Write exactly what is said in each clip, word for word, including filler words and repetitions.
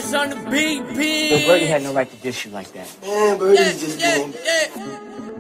Birdie's on the beat, beat. Yo, Birdie had no right to dish you like that. Man, Birdie's Yeah, just yeah, doing. yeah.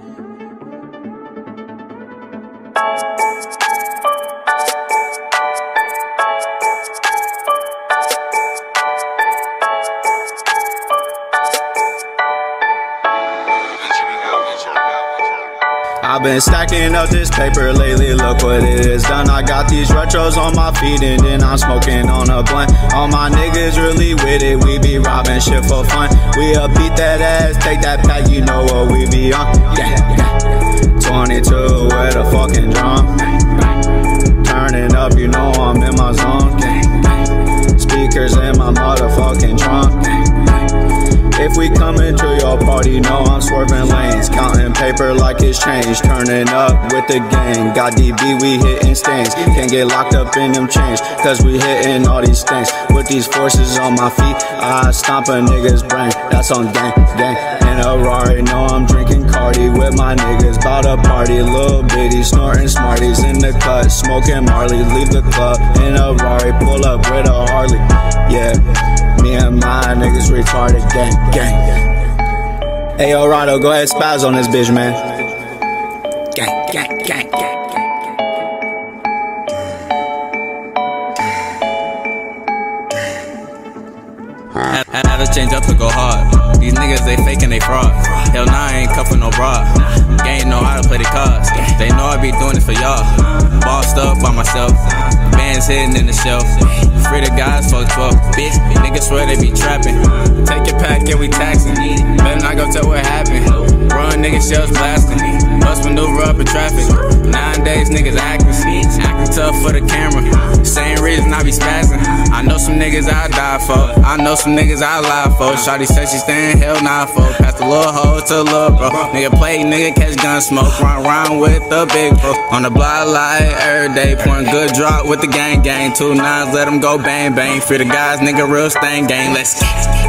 I've been stacking up this paper lately, look what it is done. I got these retros on my feet and then I'm smoking on a blunt. All my niggas really with it, we be robbing shit for fun. We'll beat that ass, take that pack, you know what we be on. Yeah, yeah. twenty-two with a fucking drum. Turning up, you know I'm in my zone. Speakers in my motherfucking trunk. If we come into your party, know I'm swerving lanes. Counting paper like it's change. Turning up with the gang. Got D B, we hitting stains. Can't get locked up in them chains, cause we hitting all these things. With these forces on my feet, I stomp a nigga's brain. That's on gang, gang. In a Rari, know I'm drinking Cody with my niggas. Bout a party, little bitty, snorting Smarties in the cut. Smoking Marley, leave the club in a Rari. Pull up with a Harley, yeah. Me and my niggas retarded, gang, gang. Hey, yo, Rado, go ahead, spaz on this bitch, man. Gang, gang, gang, gang. Had, had to change up to go hard. These niggas, they fake and they fraud. Hell nah, I ain't cuffin' no broad. Gang know how to play the cards. They know I be doing it for y'all. Bossed up by myself. Bands hidden in the shelf. Free the guys, fuck twelve. Bitch, niggas swear they be trapping. Take your pack, yeah, we taxing. Better not go tell what happened. Run, niggas, shells blasting. Bust maneuver up in traffic. Nowadays, niggas acting. Acting tough for the camera. Same reason I be spazzing. I know some niggas I die for. I know some niggas I lie for. Shawty said she staying hell nah for. Pass the little hoe to the little bro. Nigga play, nigga catch gun smoke. Run around with the big bro. On the block like every day. Pouring good drop with the gang gang. Two nines, let them go bang bang. Free the guys, nigga real stain gang. Let's get it.